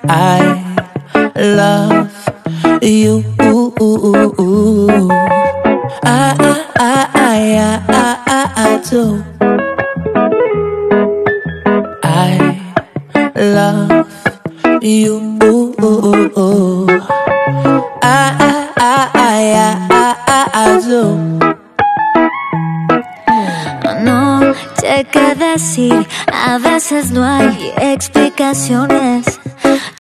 I love you. I do. I love you. I do. No sé qué decir, a veces no hay explicaciones.